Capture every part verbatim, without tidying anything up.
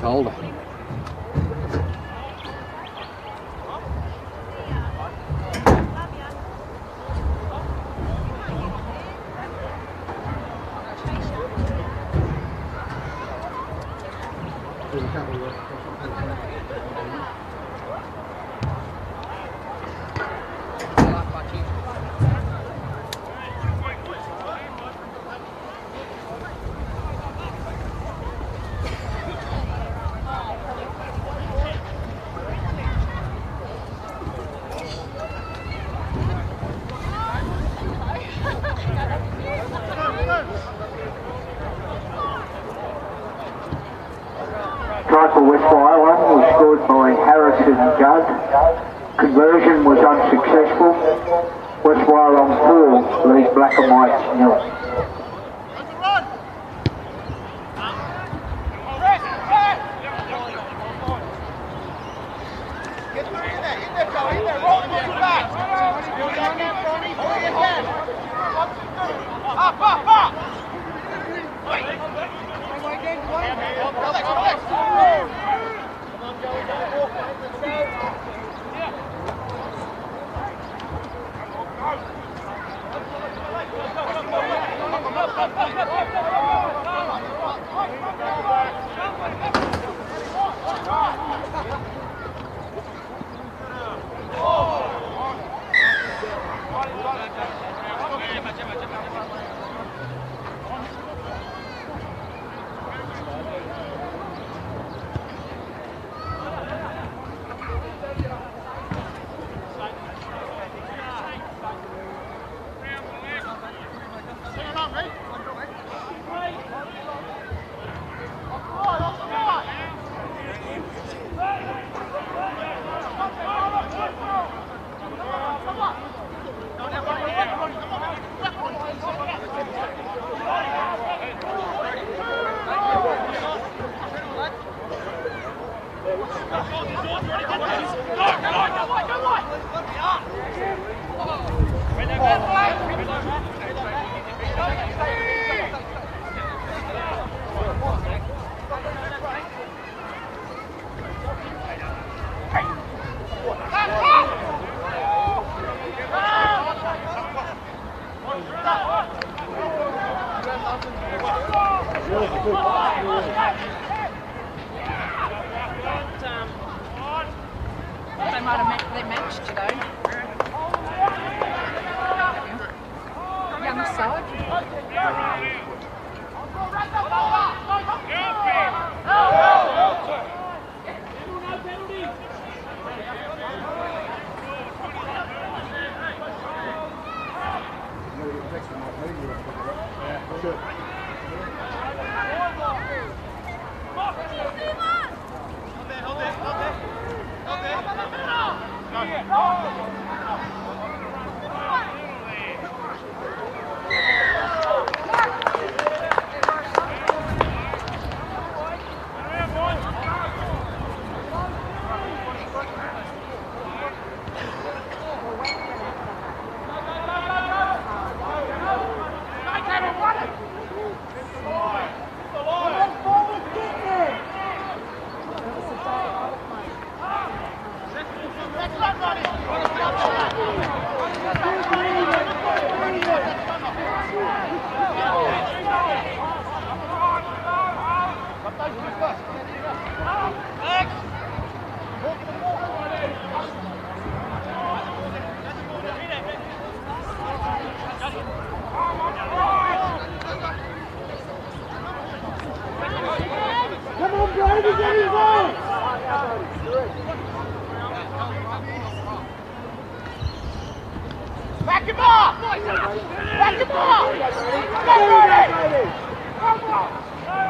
colder. Try for West Wyalong was scored by Harrison Judd. Conversion was unsuccessful. West Wyalong four, league Black and White nil. They might have met, they matched today. Young side. Back him up! Back him up! Get ready! Come on!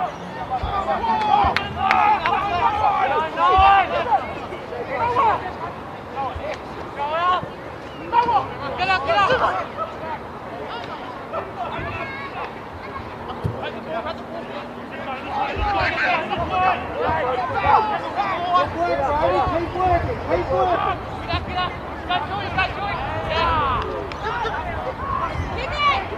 Get up, get up! Keep working, keep working! Get up, get up! Go to it, go to it! Yeah! Keep it!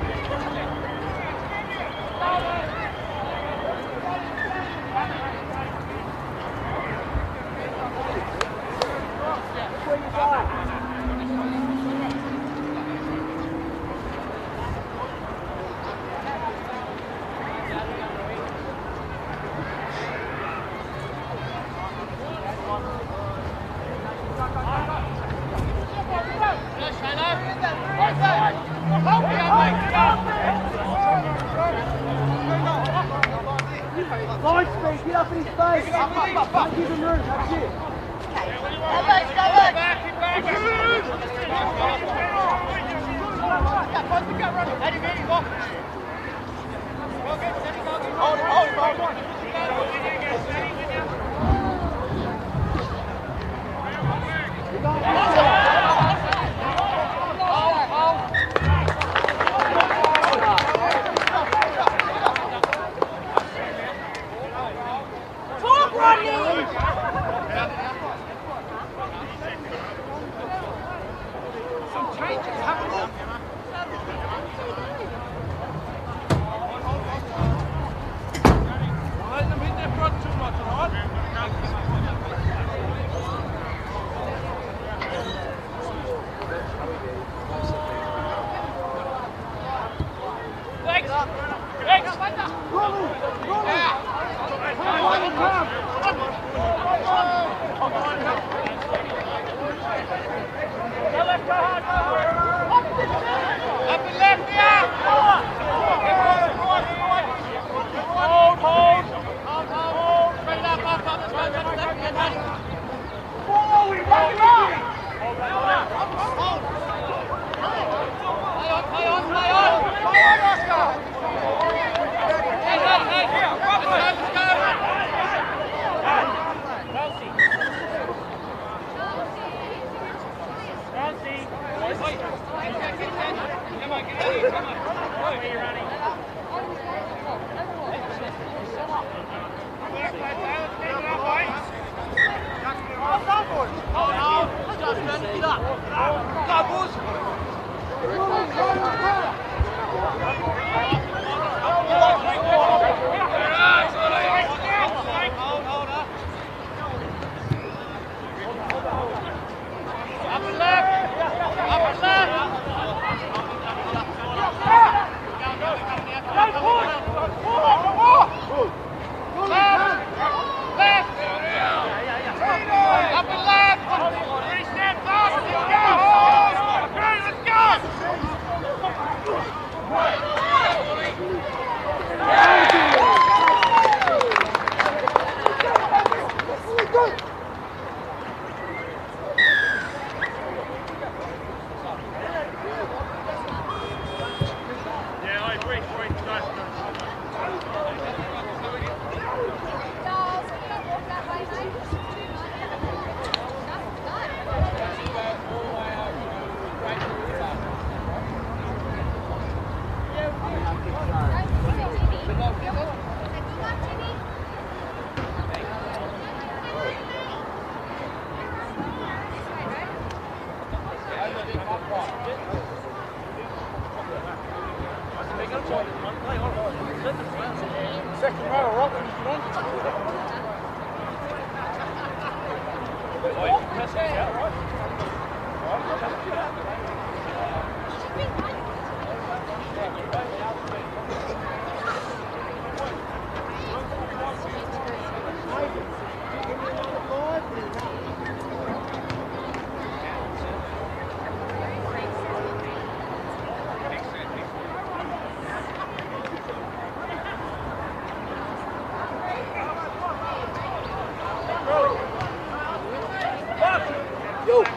Line speed, get up in his face. Don't give him room, that's it. Go back, go back. Back, back. Ready, ready, go. Hold it, hold it, hold it. Talk, Rodney! Some changes happening. Let them hit their front too much, alright? Legs! Legs! Rolling, rolling. Come, come, Go left, go hard, go hard! Up and left, yeah! Hold, hold! Hold, hold! Straight up, up, up, let's go, let's go, let's go, let's go! Forward, back it up! Hold, hold! Play on, play on, play on! Play on, Oscar! Hey, hey, hey! Let's go, let's go! Chelsea! Chelsea! Wait, get ten, get ten! Come on, get ready, come on! Where are you running? Hold on! Justin, get up! Go, boys! Up and left! Up and left! Left! Left! Up and left! Three steps up! Let's go! Okay, let's go! Yeah, I agree. Great start. Second row, right when you get on. Oh, press it out, right? Yo.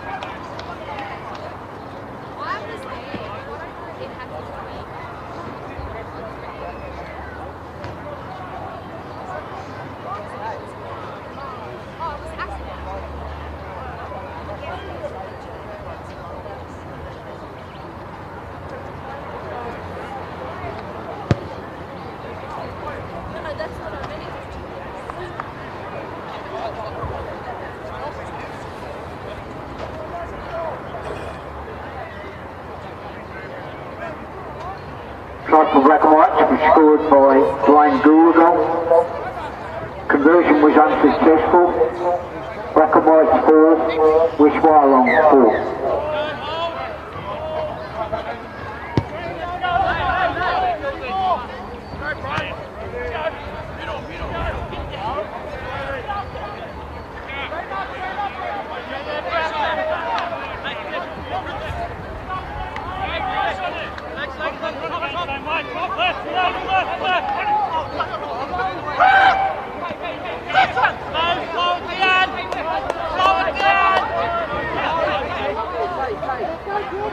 Shot for black and white to be scored by Dwayne Goulden. Conversion was unsuccessful. Black and white four, West Wyalong four.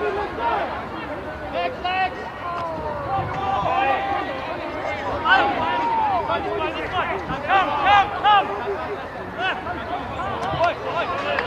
Legs, legs! Come, come, come! Oi, oi!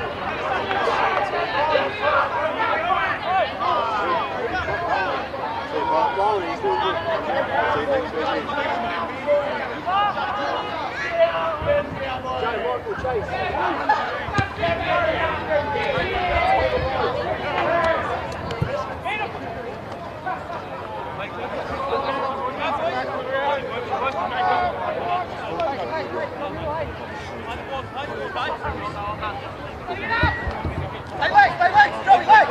Stay legs, stay legs, Joey, legs!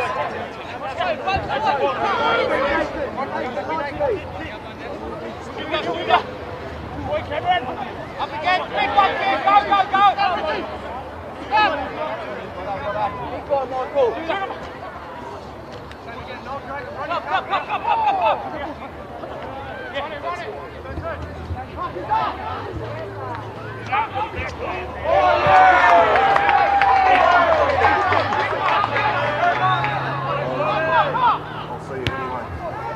Up again, big one, big, go, go, go! Go! Go, Michael! Go, go, go, go, go, go! Run it, run it! I'll see you anyway.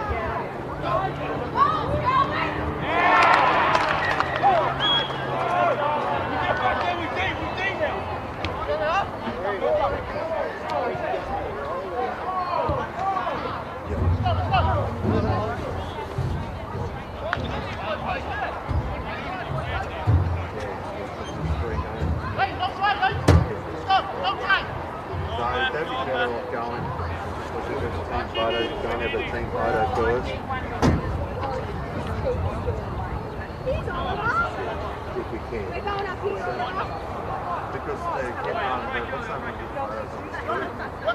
Because they keep on, what's that many photos on the street?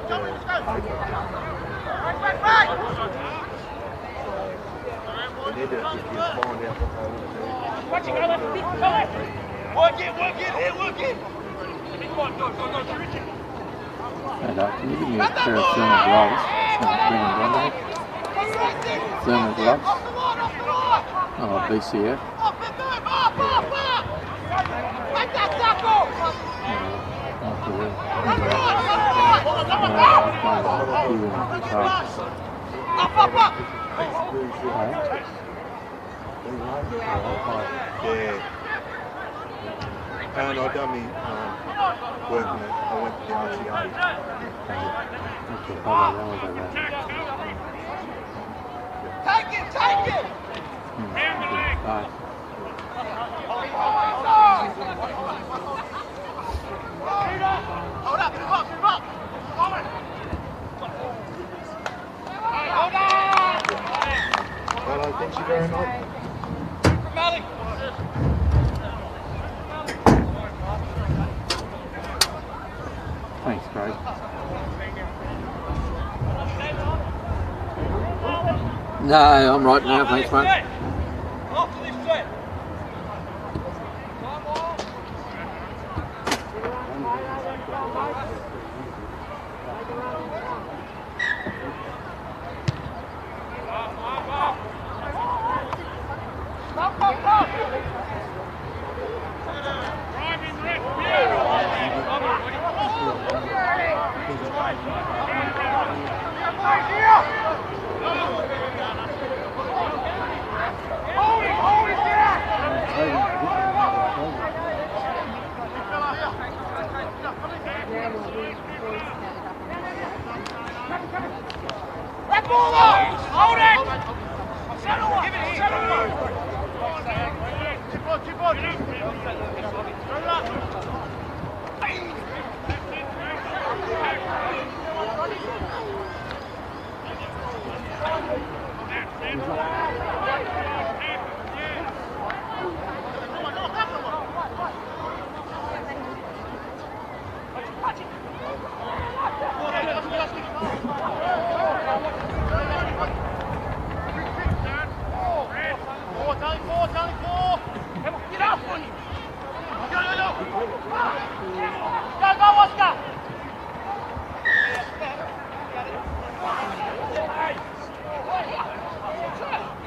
They need to, if you find out what they want to do. Watch it, go, let's go, let's work it, work it, here, work it! Come on, go, go, go, Richard! And uh, can you give me a pair of thermal gloves? Some green and blonde. Thermal gloves. Oh, B C F. After the Up, up, up! Yeah. And I done me um, working at, I went to the R C A. Okay, bye-bye, that was like that. Take it, take it! Hmm, okay, bye. Hold up, move up, move up! Hold on! Hello, thank you very much. Malik! Thanks, Craig. No, I'm right now, thanks, mate. After this set! Stop, stop, stop! Driving left, Hold it, hold it there! That ball up! Hold it! Settle up! Give it here! Settle up! Chip on, chip on! Settle up! Oscar!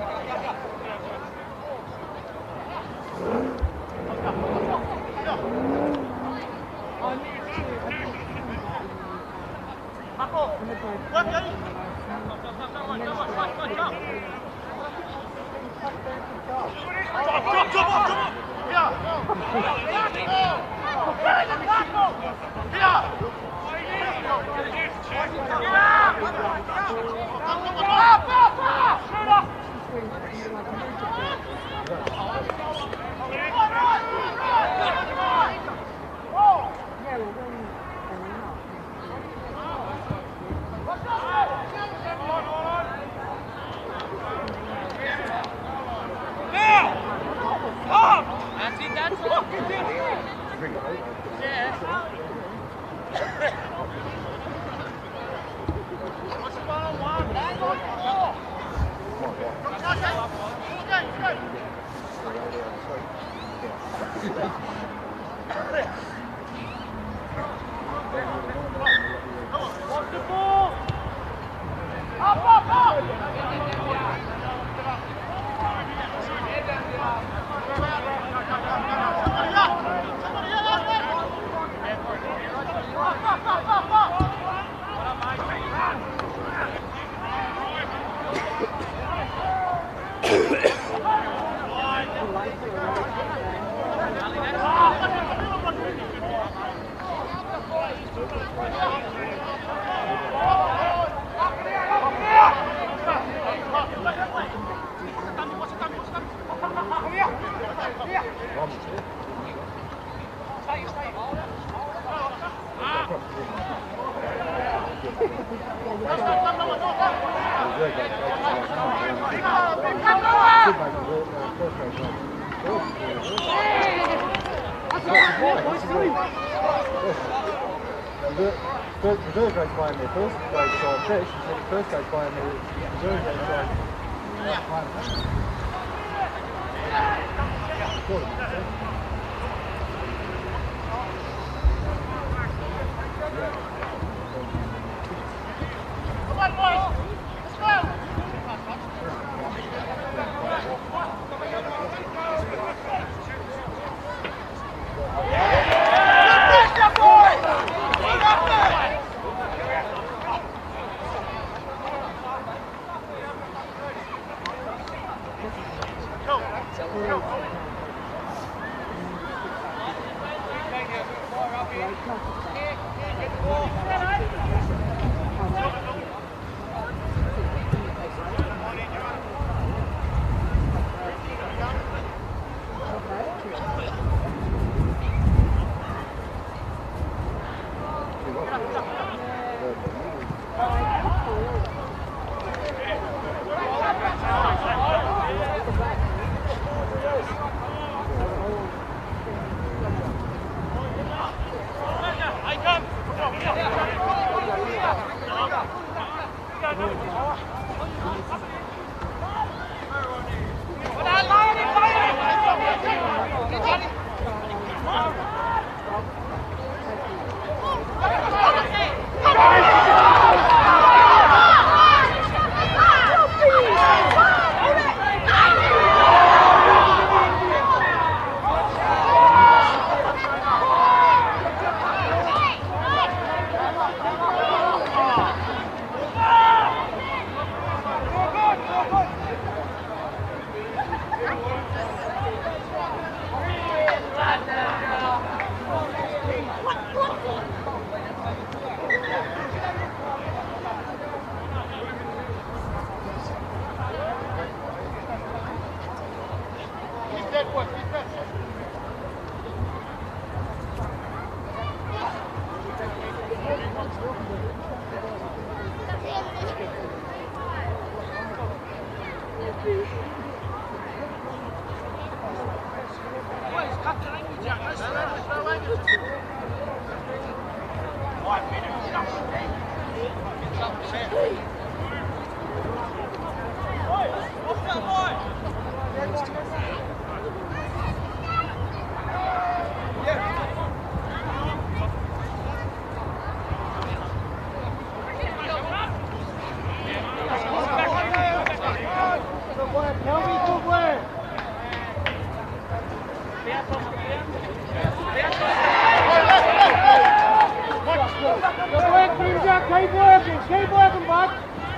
First, reserve grades buying their first grade side fish, and then first grade buying their reserve grade side. Come on, boys! Let's go! Keep working, keep working, bud.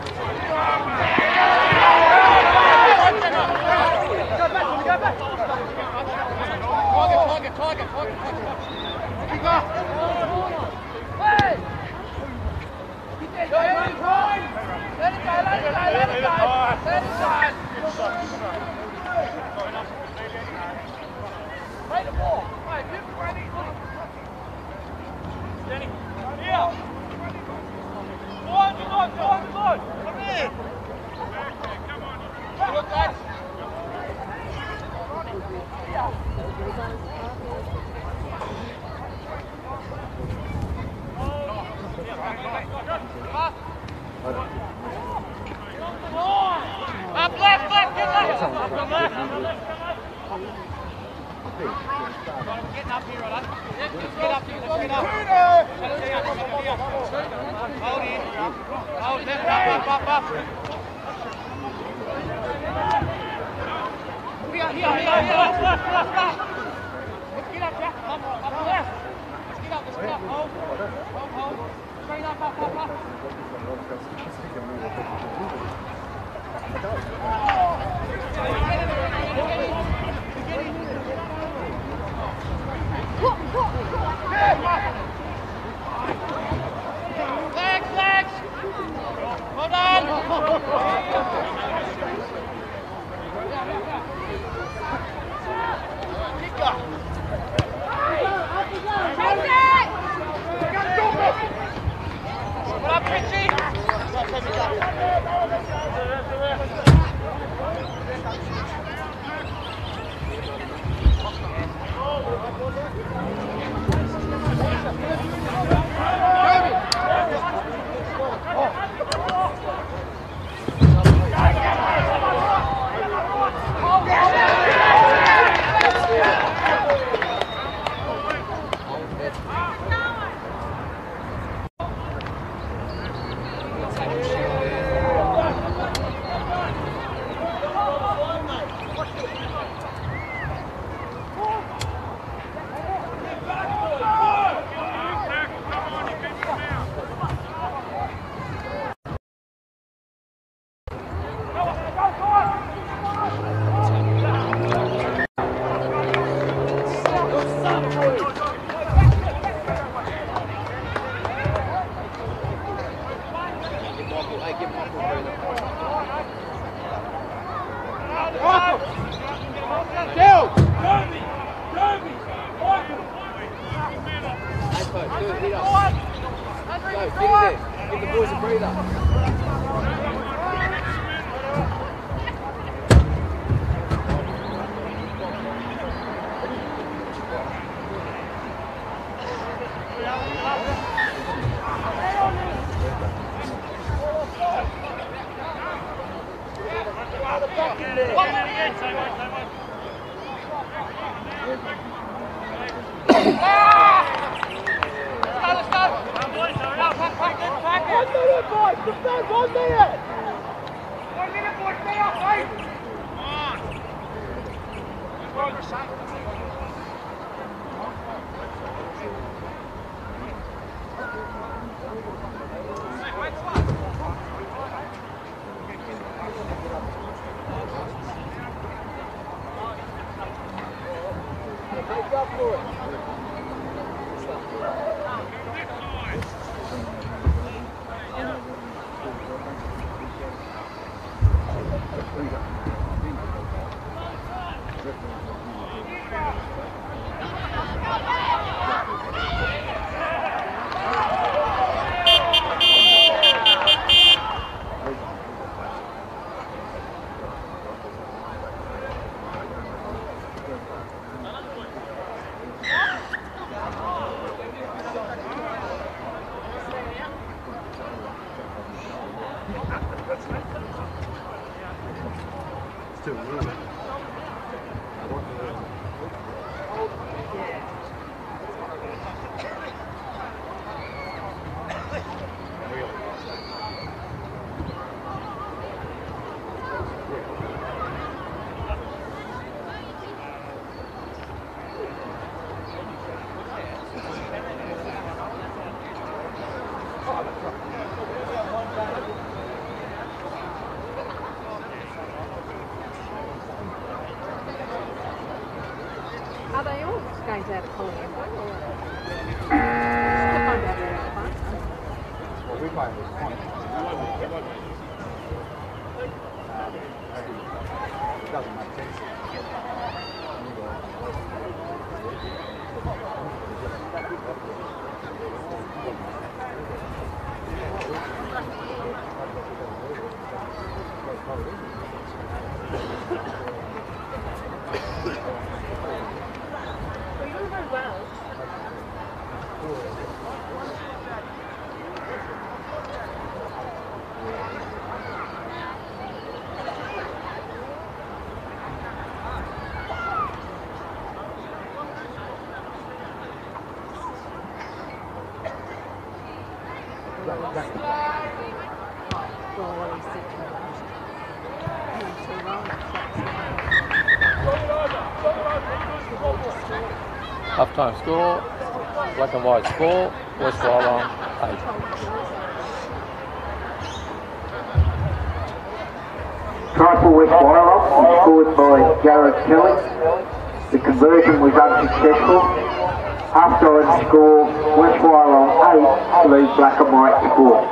Target, target, target, target. Keep up. Hey! Let it go, let it go, let it go, let it go. Play the ball. Right, people ready. Danny, here. Go on, go on, go on, go on. Come in. Come on. Look, guys. Up left, left, get left. Up left. Getting up here, right? Let's get up here, let's get up. Hold in. Hold left, up, up, up, up. Here, here, here, here, left, left, left, left. Let's get up, Jack. Up, up left. Let's get up, let's get up. Hold, hold, hold. Straight up, up, up, up. Legs, legs. Hold on. Kick up. What up, Richie? Give the boys a breather. Are they all going to have a call in? Well, we play this point. It doesn't make sense. Half-time score, black and white score, West Wyalong eight. Try for West Wyalong was scored by Jared Kelly. The conversion was unsuccessful. Half-time score, West Wyalong eight, lead black and white score.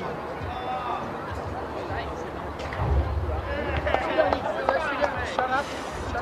Shut up. Shut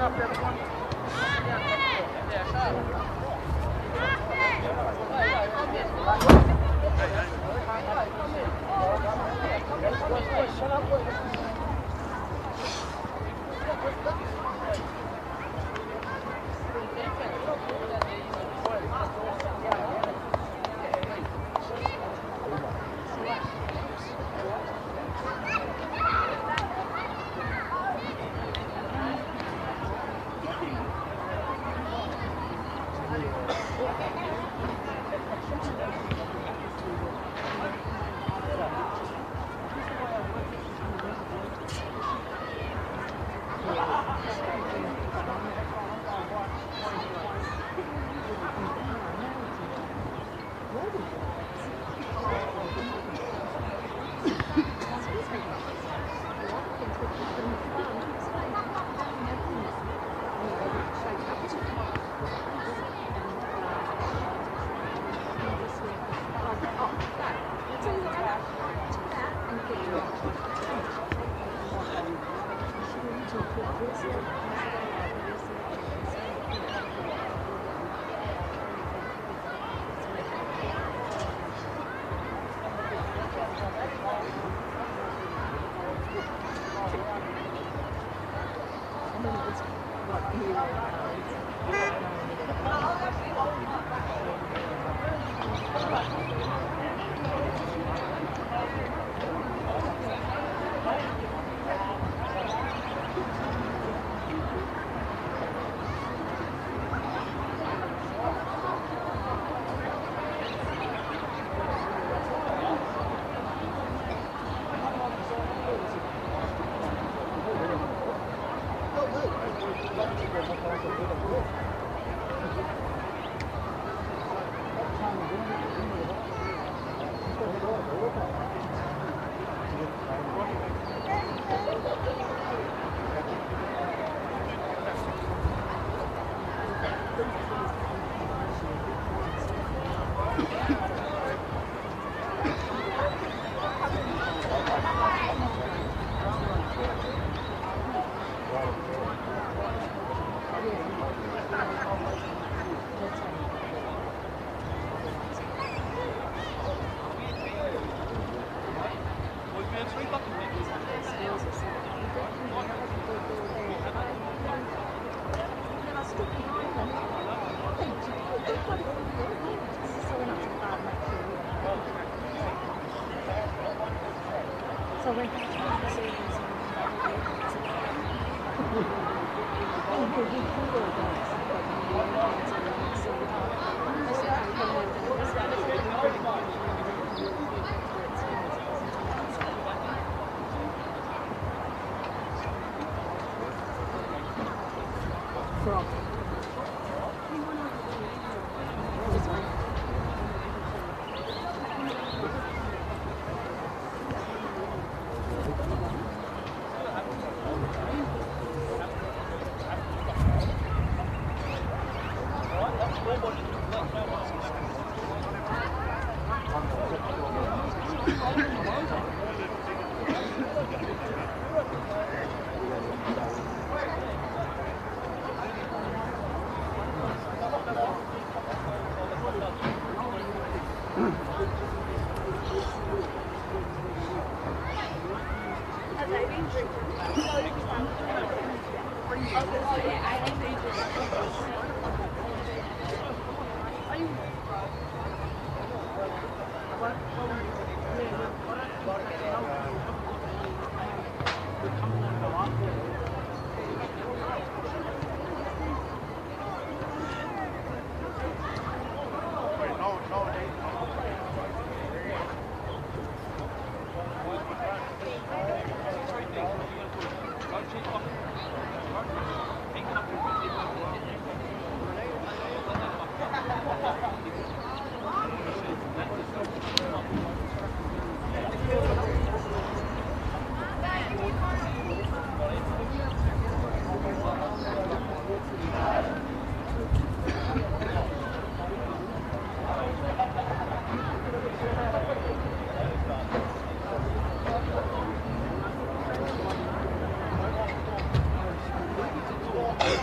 Thank you.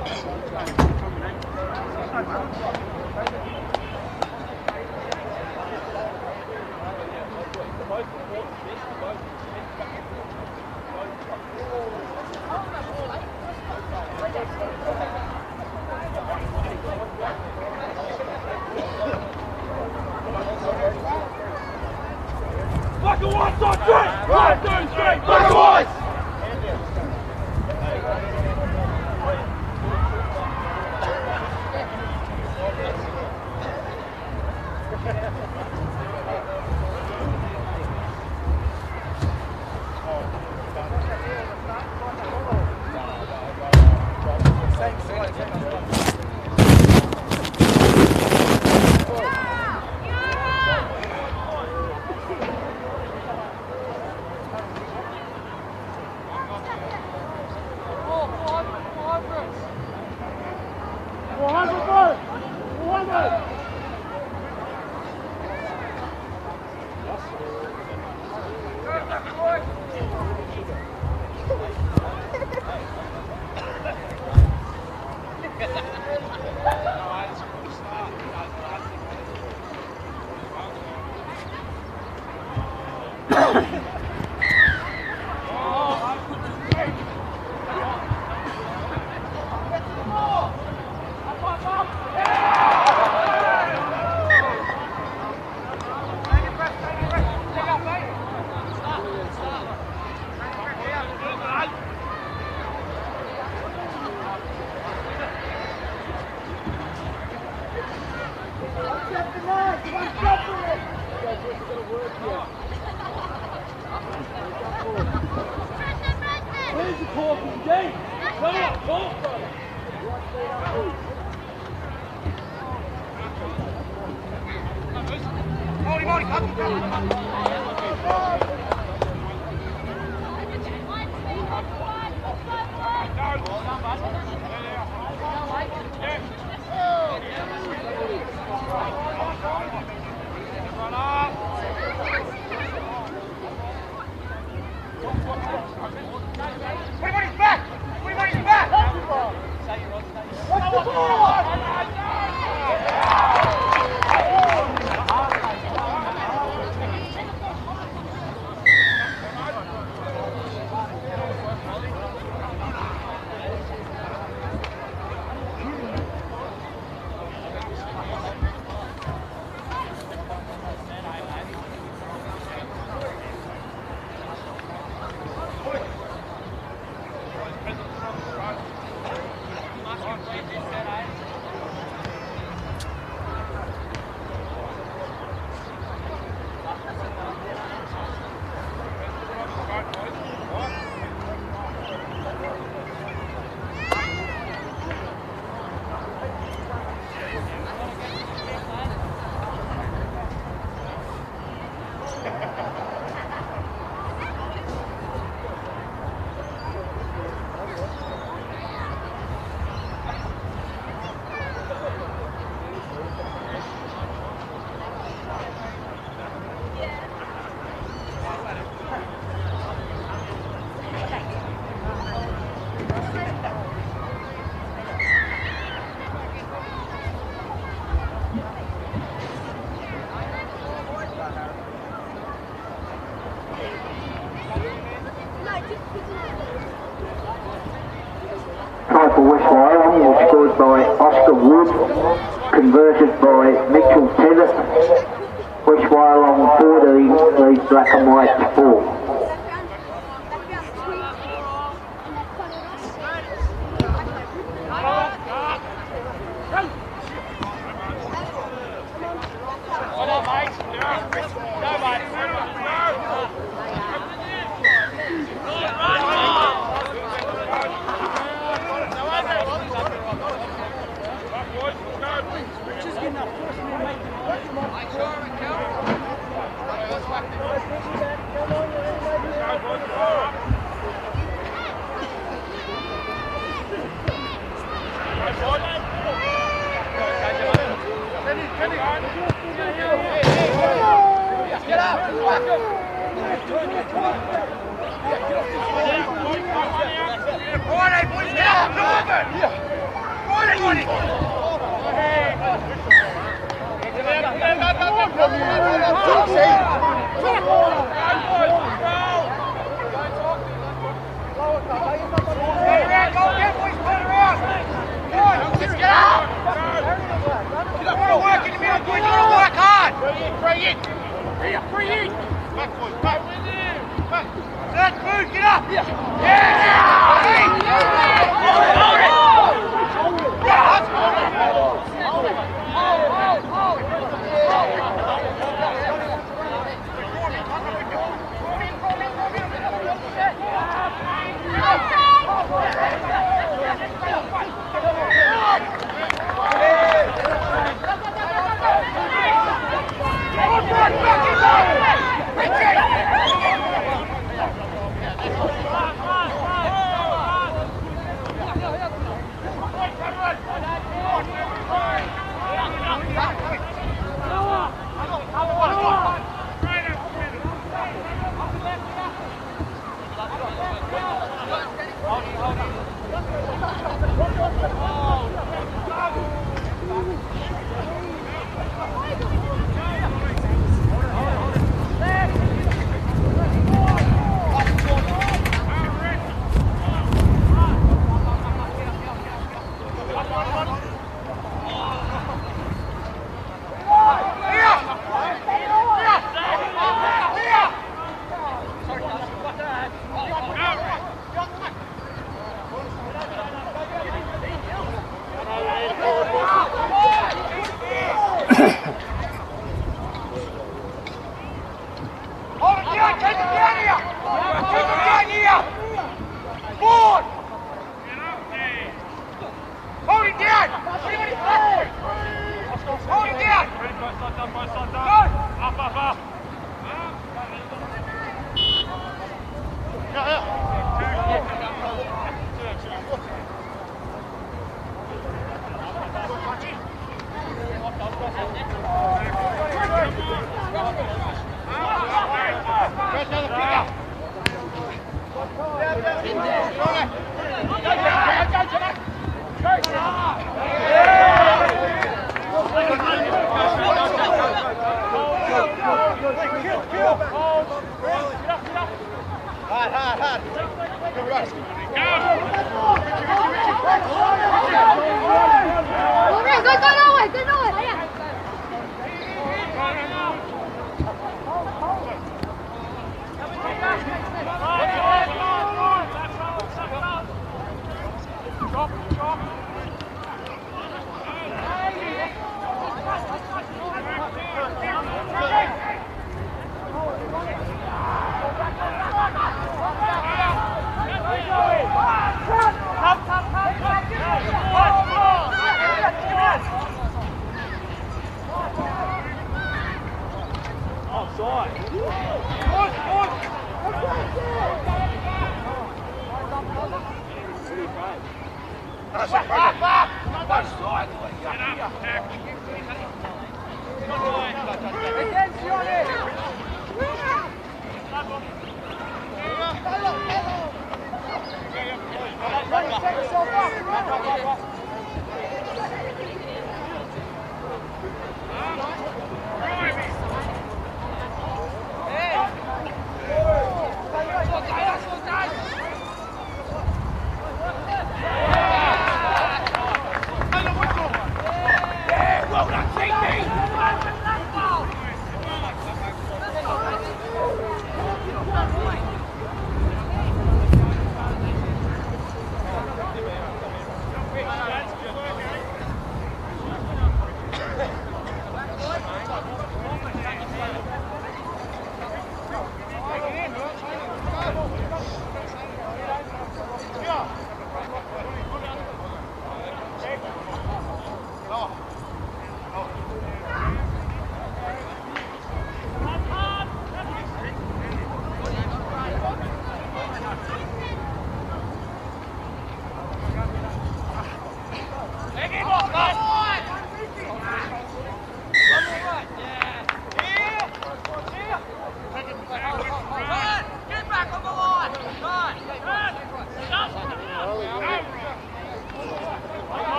Black and white, side three! One, two, three! Black and white! For West Wyalong was scored by Oscar Wood, converted by Mitchell Tennant. West Wyalong fourteen, lead Black and White four. Yeah. Go!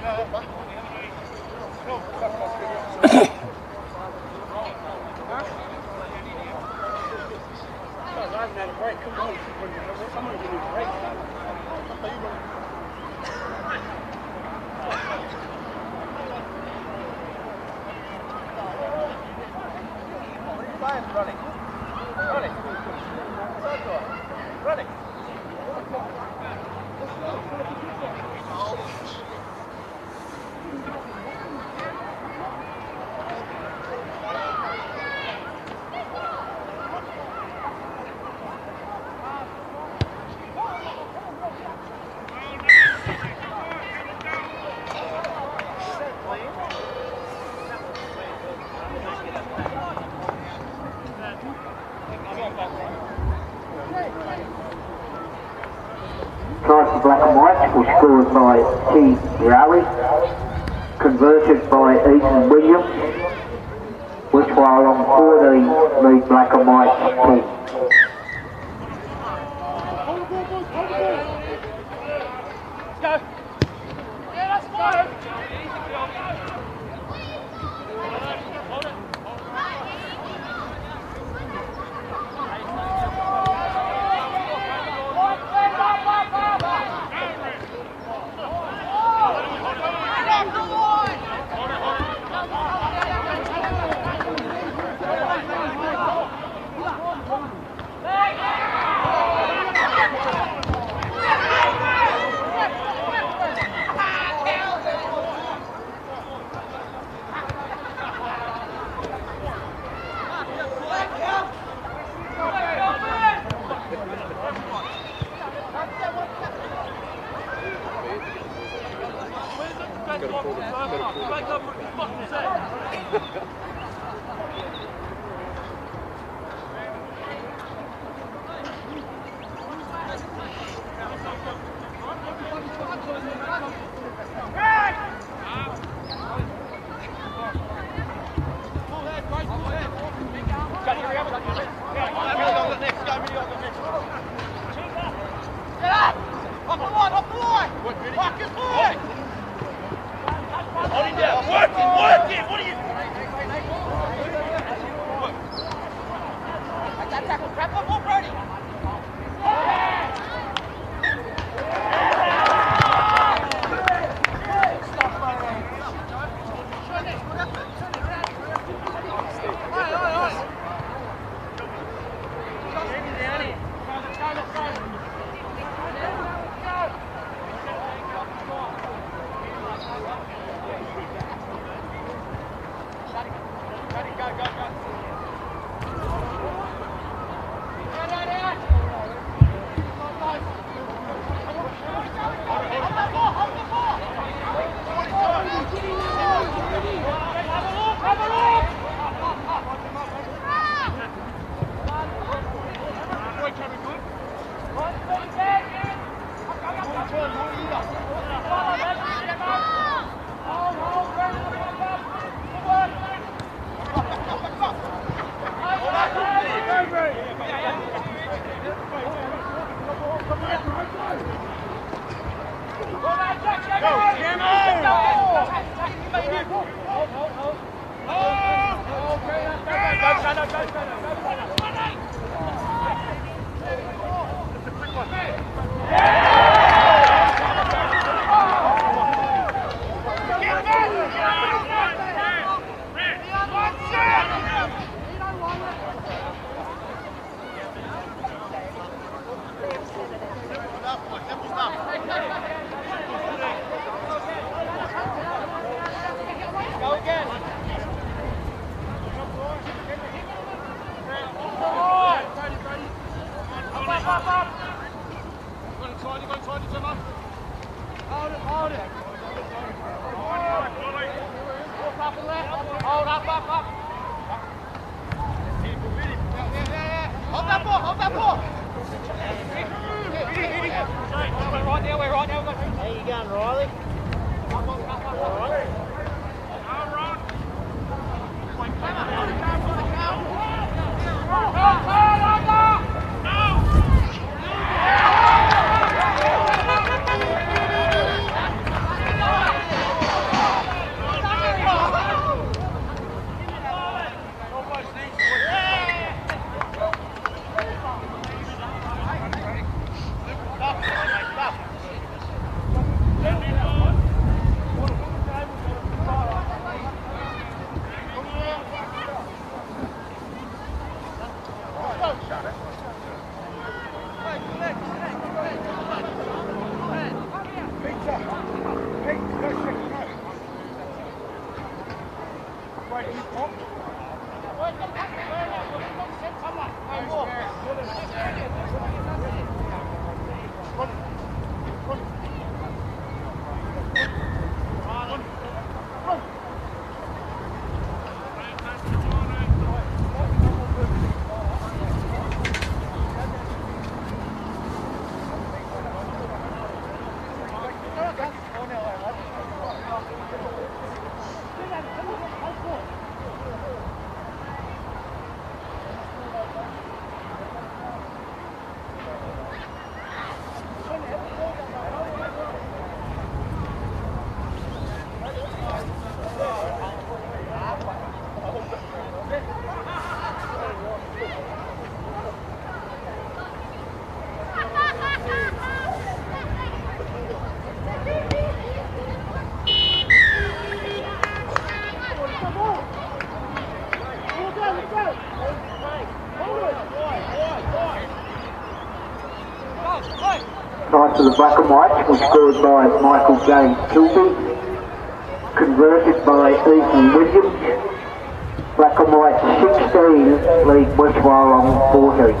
Try for black and white was scored by T. Rowley, converted by Ethan Williams, which while on fourteen lead black and white ten. Black and white was scored by Michael James Kilby, converted by Ethan Williams. Black and white sixteen, lead West Wyalong fourteen.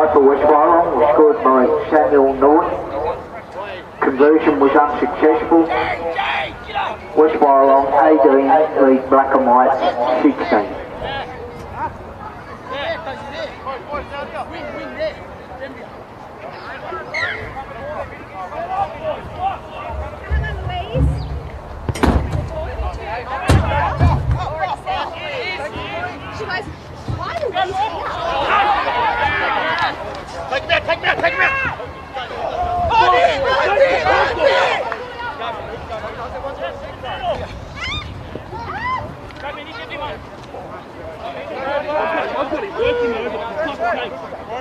try for West Wyalong was scored by Samuel Norton. Conversion was unsuccessful. West Wyalong eighteen, lead Black and White sixteen. Take me out, take me out, take me out! I've got it working over the fuck's sake.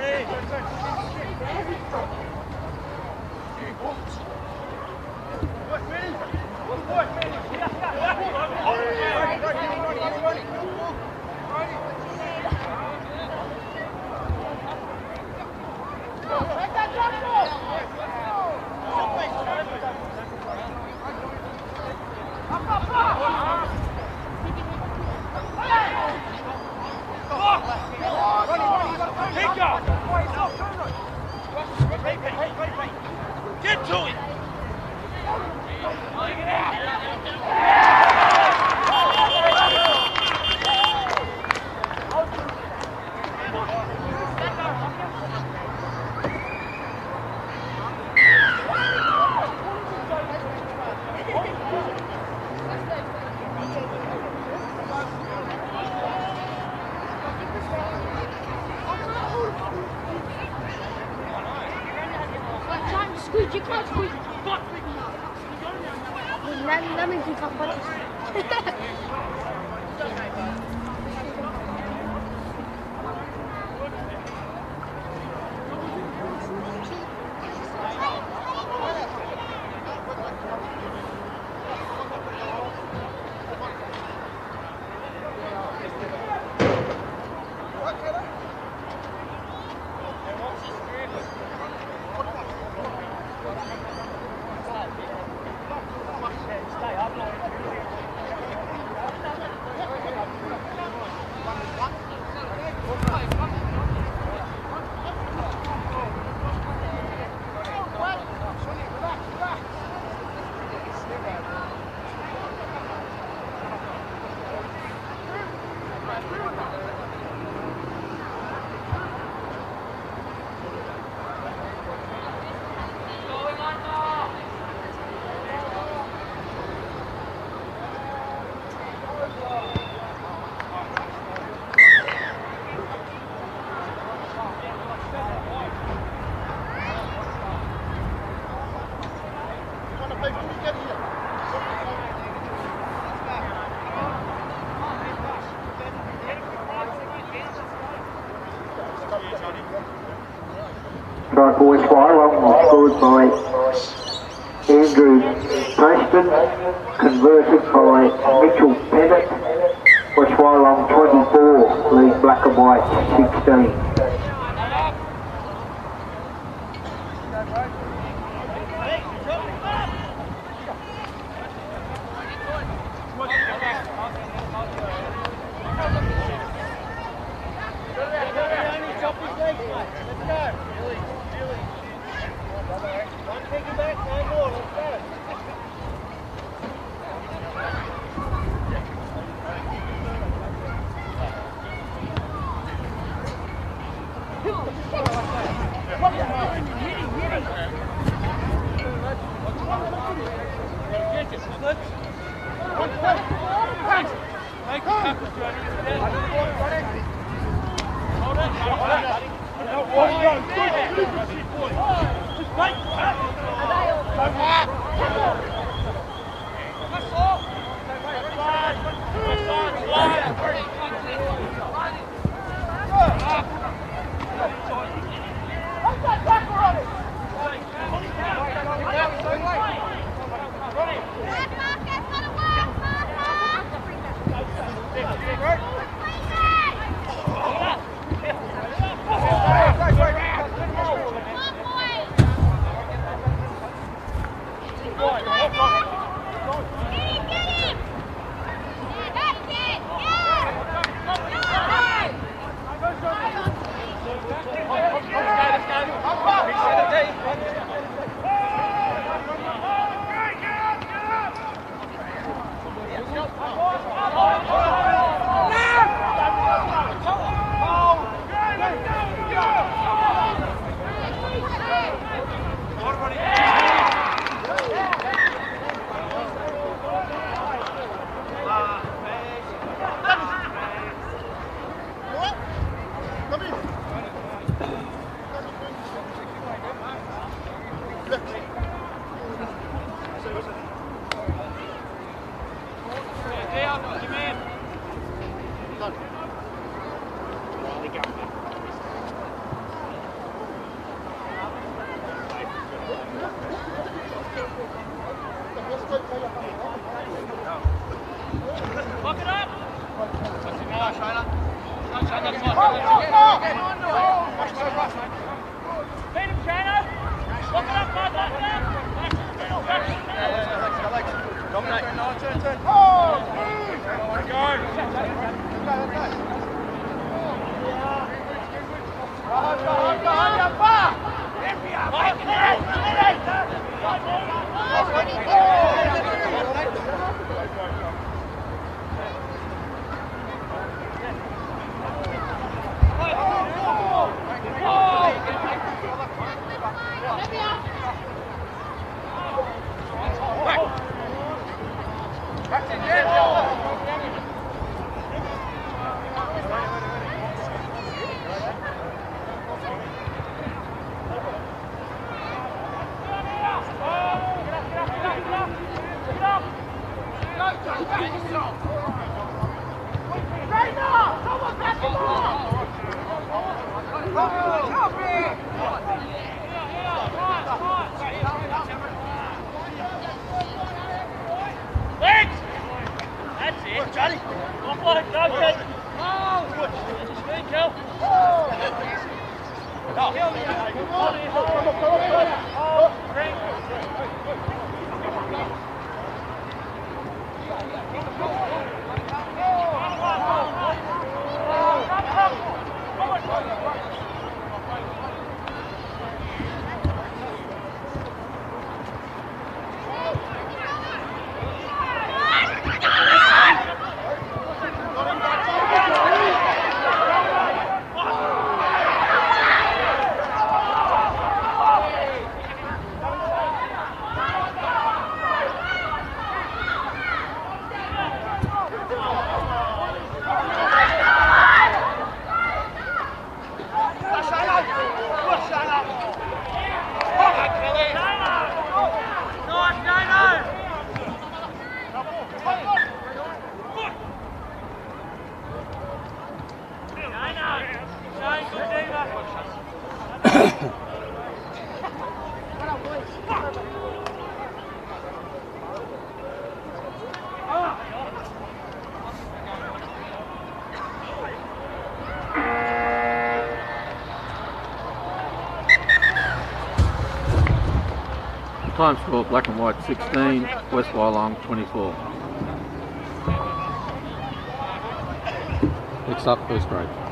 Get to it! Squeeze, you can't squeeze. That, that means you can't punch us. Try for West Wyalong was scored by Andrew Preston, converted by Mitchell Pettit. West Wyalong twenty-four, lead Black and White sixteen. Time score Black and White sixteen, West Wyalong twenty-four. Next up, first grade.